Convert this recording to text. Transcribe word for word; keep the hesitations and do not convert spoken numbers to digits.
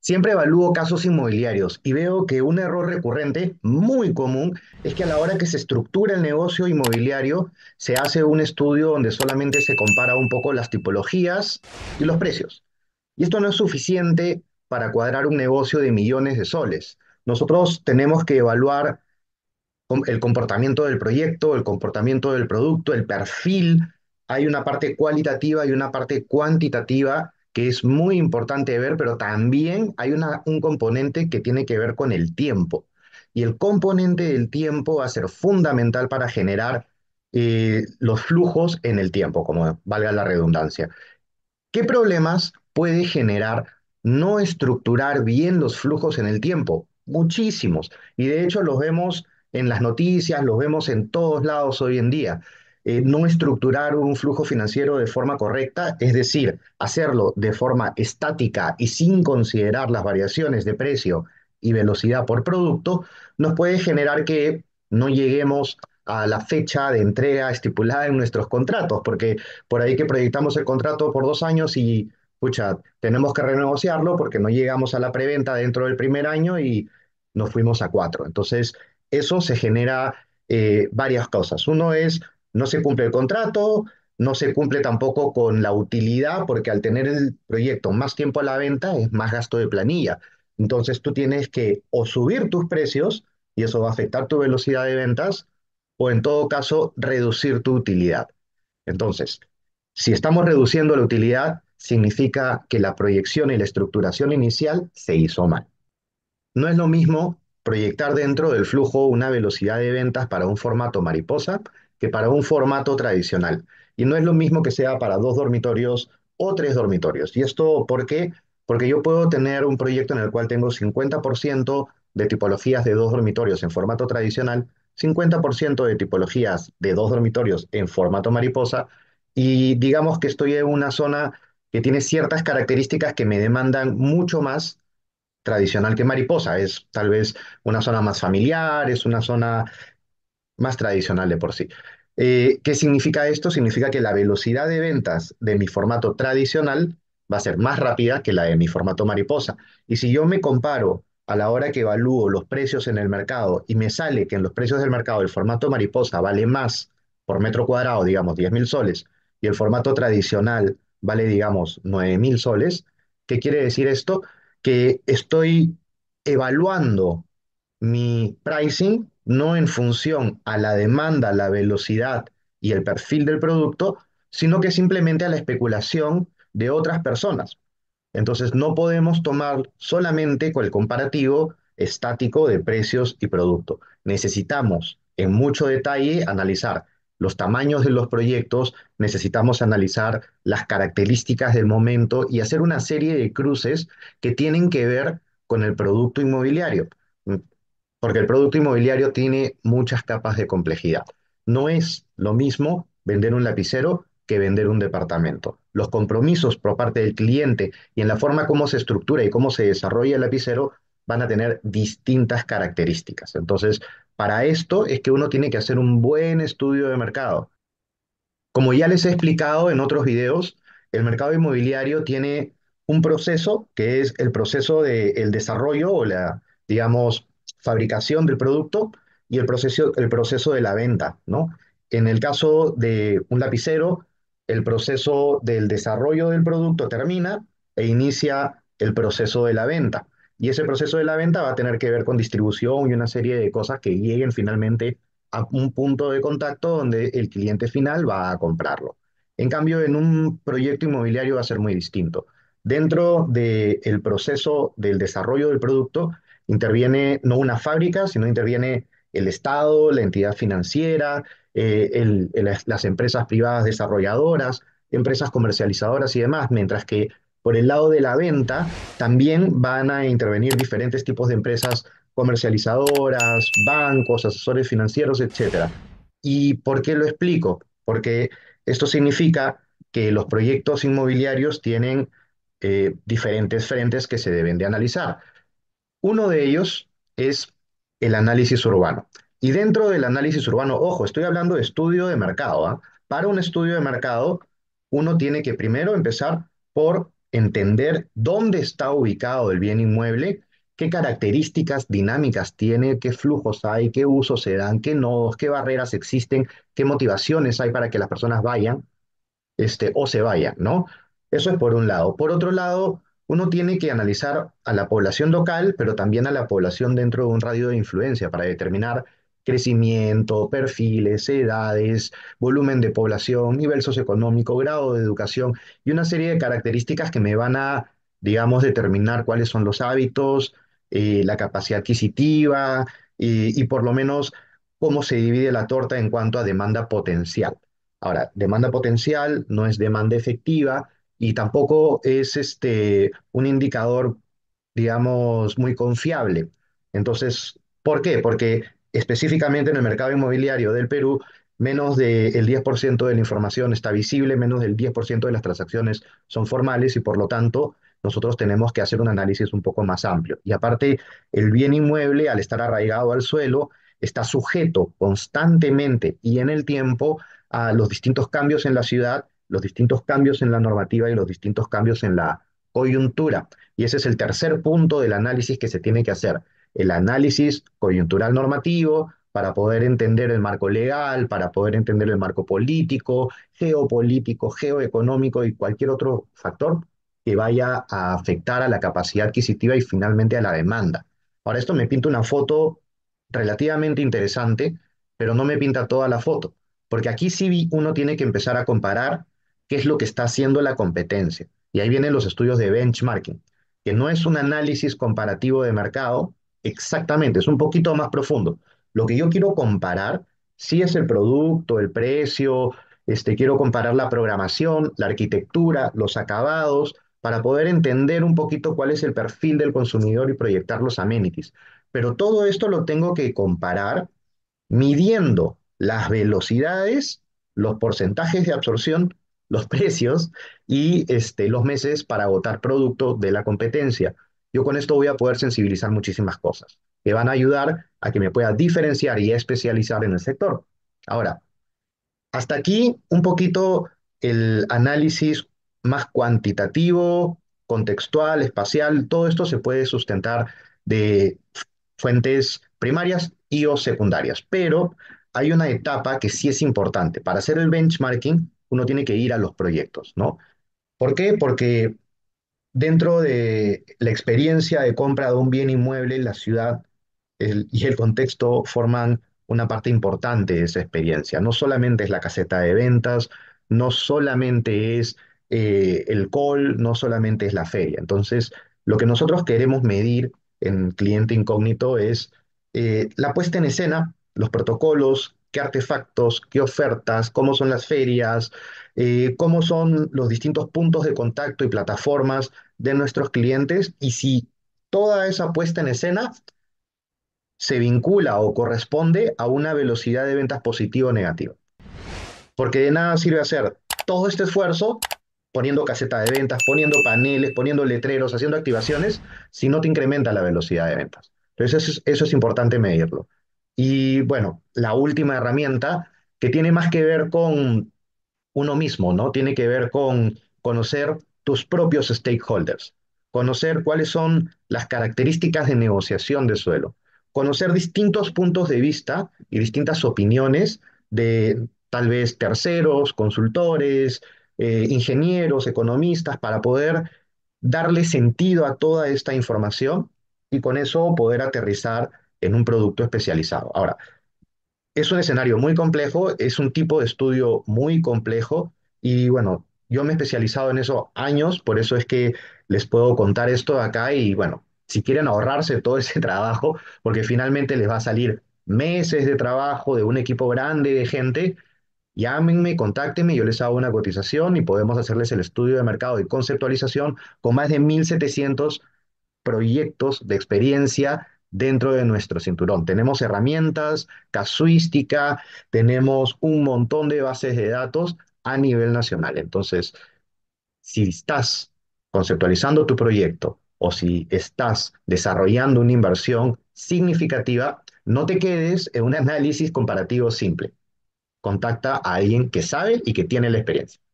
Siempre evalúo casos inmobiliarios y veo que un error recurrente, muy común, es que a la hora que se estructura el negocio inmobiliario, se hace un estudio donde solamente se compara un poco las tipologías y los precios. Y esto no es suficiente para cuadrar un negocio de millones de soles. Nosotros tenemos que evaluar com- el comportamiento del proyecto, el comportamiento del producto, el perfil. Hay una parte cualitativa y una parte cuantitativa que es muy importante ver, pero también hay una- un componente que tiene que ver con el tiempo. Y el componente del tiempo va a ser fundamental para generar eh, los flujos en el tiempo, como valga la redundancia. ¿Qué problemas puede generar no estructurar bien los flujos en el tiempo? Muchísimos. Y de hecho los vemos en las noticias, los vemos en todos lados hoy en día. Eh, no estructurar un flujo financiero de forma correcta, es decir, hacerlo de forma estática y sin considerar las variaciones de precio y velocidad por producto, nos puede generar que no lleguemos a la fecha de entrega estipulada en nuestros contratos, porque por ahí que proyectamos el contrato por dos años y, pucha, tenemos que renegociarlo porque no llegamos a la preventa dentro del primer año y nos fuimos a cuatro. Entonces, eso se genera eh, varias cosas. Uno es, no se cumple el contrato, no se cumple tampoco con la utilidad, porque al tener el proyecto más tiempo a la venta es más gasto de planilla. Entonces, tú tienes que o subir tus precios, y eso va a afectar tu velocidad de ventas, o en todo caso, reducir tu utilidad. Entonces, si estamos reduciendo la utilidad, significa que la proyección y la estructuración inicial se hizo mal. No es lo mismo proyectar dentro del flujo una velocidad de ventas para un formato mariposa que para un formato tradicional. Y no es lo mismo que sea para dos dormitorios o tres dormitorios. ¿Y esto por qué? Porque yo puedo tener un proyecto en el cual tengo cincuenta por ciento de tipologías de dos dormitorios en formato tradicional, cincuenta por ciento de tipologías de dos dormitorios en formato mariposa, y digamos que estoy en una zona que tiene ciertas características que me demandan mucho más tradicional que Mariposa. Es tal vez una zona más familiar, es una zona más tradicional de por sí. Eh, ¿qué significa esto? Significa que la velocidad de ventas de mi formato tradicional va a ser más rápida que la de mi formato mariposa. Y si yo me comparo a la hora que evalúo los precios en el mercado y me sale que en los precios del mercado el formato mariposa vale más por metro cuadrado, digamos, diez mil soles, y el formato tradicional vale, digamos, nueve mil soles, ¿qué quiere decir esto? Que estoy evaluando mi pricing no en función a la demanda, la velocidad y el perfil del producto, sino que simplemente a la especulación de otras personas. Entonces, no podemos tomar solamente con el comparativo estático de precios y producto. Necesitamos en mucho detalle analizar los tamaños de los proyectos, necesitamos analizar las características del momento y hacer una serie de cruces que tienen que ver con el producto inmobiliario, porque el producto inmobiliario tiene muchas capas de complejidad. No es lo mismo vender un lapicero que vender un departamento. Los compromisos por parte del cliente y en la forma como se estructura y cómo se desarrolla el lapicero van a tener distintas características. Entonces, para esto es que uno tiene que hacer un buen estudio de mercado. Como ya les he explicado en otros videos, el mercado inmobiliario tiene un proceso que es el proceso del desarrollo o la, digamos, fabricación del producto y el proceso, el proceso de la venta, ¿no? En el caso de un lapicero, el proceso del desarrollo del producto termina e inicia el proceso de la venta. Y ese proceso de la venta va a tener que ver con distribución y una serie de cosas que lleguen finalmente a un punto de contacto donde el cliente final va a comprarlo. En cambio, en un proyecto inmobiliario va a ser muy distinto. Dentro del proceso del desarrollo del producto interviene no una fábrica, sino interviene el Estado, la entidad financiera, eh, el- el- las empresas privadas desarrolladoras, empresas comercializadoras y demás, mientras que por el lado de la venta también van a intervenir diferentes tipos de empresas comercializadoras, bancos, asesores financieros, etcétera. ¿Y por qué lo explico? Porque esto significa que los proyectos inmobiliarios tienen eh, diferentes frentes que se deben de analizar. Uno de ellos es el análisis urbano. Y dentro del análisis urbano, ojo, estoy hablando de estudio de mercado, ¿ah? Para un estudio de mercado, uno tiene que primero empezar por entender dónde está ubicado el bien inmueble, qué características dinámicas tiene, qué flujos hay, qué usos se dan, qué nodos, qué barreras existen, qué motivaciones hay para que las personas vayan este, o se vayan, ¿no? Eso es por un lado. Por otro lado, uno tiene que analizar a la población local, pero también a la población dentro de un radio de influencia para determinar crecimiento, perfiles, edades, volumen de población, nivel socioeconómico, grado de educación y una serie de características que me van a, digamos, determinar cuáles son los hábitos, eh, la capacidad adquisitiva y, y por lo menos cómo se divide la torta en cuanto a demanda potencial. Ahora, demanda potencial no es demanda efectiva y tampoco es este, un indicador, digamos, muy confiable. Entonces, ¿por qué? Porque específicamente en el mercado inmobiliario del Perú, menos del diez por ciento de la información está visible, menos del diez por ciento de las transacciones son formales y por lo tanto nosotros tenemos que hacer un análisis un poco más amplio. Y aparte, el bien inmueble, al estar arraigado al suelo, está sujeto constantemente y en el tiempo a los distintos cambios en la ciudad, los distintos cambios en la normativa y los distintos cambios en la coyuntura. Y ese es el tercer punto del análisis que se tiene que hacer, el análisis coyuntural normativo para poder entender el marco legal, para poder entender el marco político, geopolítico, geoeconómico y cualquier otro factor que vaya a afectar a la capacidad adquisitiva y finalmente a la demanda. Ahora, esto me pinta una foto relativamente interesante, pero no me pinta toda la foto. Porque aquí sí uno tiene que empezar a comparar qué es lo que está haciendo la competencia. Y ahí vienen los estudios de benchmarking, que no es un análisis comparativo de mercado, exactamente, es un poquito más profundo. Lo que yo quiero comparar sí es el producto, el precio, este, quiero comparar la programación, la arquitectura, los acabados, para poder entender un poquito cuál es el perfil del consumidor y proyectar los amenities. Pero todo esto lo tengo que comparar midiendo las velocidades, los porcentajes de absorción, los precios y este, los meses para agotar producto de la competencia. Yo con esto voy a poder sensibilizar muchísimas cosas que van a ayudar a que me pueda diferenciar y especializar en el sector. Ahora, hasta aquí un poquito el análisis más cuantitativo, contextual, espacial, todo esto se puede sustentar de fuentes primarias y o secundarias, pero hay una etapa que sí es importante. Para hacer el benchmarking, uno tiene que ir a los proyectos, ¿no? ¿Por qué? Porque dentro de la experiencia de compra de un bien inmueble, la ciudad el- y el contexto forman una parte importante de esa experiencia. No solamente es la caseta de ventas, no solamente es eh, el call, no solamente es la feria. Entonces, lo que nosotros queremos medir en cliente incógnito es eh, la puesta en escena, los protocolos, qué artefactos, qué ofertas, cómo son las ferias, eh, cómo son los distintos puntos de contacto y plataformas de nuestros clientes y si toda esa puesta en escena se vincula o corresponde a una velocidad de ventas positiva o negativa. Porque de nada sirve hacer todo este esfuerzo poniendo caseta de ventas, poniendo paneles, poniendo letreros, haciendo activaciones, si no te incrementa la velocidad de ventas. Entonces eso es, eso es importante medirlo. Y bueno, la última herramienta que tiene más que ver con uno mismo, ¿no? Tiene que ver con conocer tus propios stakeholders, conocer cuáles son las características de negociación de suelo, conocer distintos puntos de vista y distintas opiniones de tal vez terceros, consultores, eh, ingenieros, economistas, para poder darle sentido a toda esta información y con eso poder aterrizar en un producto especializado. Ahora, es un escenario muy complejo, es un tipo de estudio muy complejo y bueno, yo me he especializado en eso años, por eso es que les puedo contar esto de acá y bueno, si quieren ahorrarse todo ese trabajo, porque finalmente les va a salir meses de trabajo de un equipo grande de gente, llámenme, contáctenme, yo les hago una cotización y podemos hacerles el estudio de mercado y conceptualización con más de mil setecientos proyectos de experiencia dentro de nuestro cinturón. Tenemos herramientas, casuística, tenemos un montón de bases de datos a nivel nacional. Entonces, si estás conceptualizando tu proyecto o si estás desarrollando una inversión significativa, no te quedes en un análisis comparativo simple. Contacta a alguien que sabe y que tiene la experiencia.